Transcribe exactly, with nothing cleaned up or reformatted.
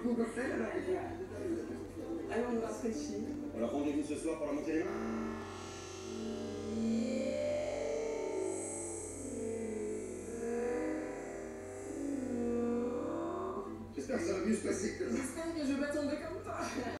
coup au cocktail alors? Allez, on nous rafraîchit. Alors rendez-vous ce soir pour la montée des mains. J'espère que ça va mieux se passer que ça. J'espère que je vais pas tomber comme toi.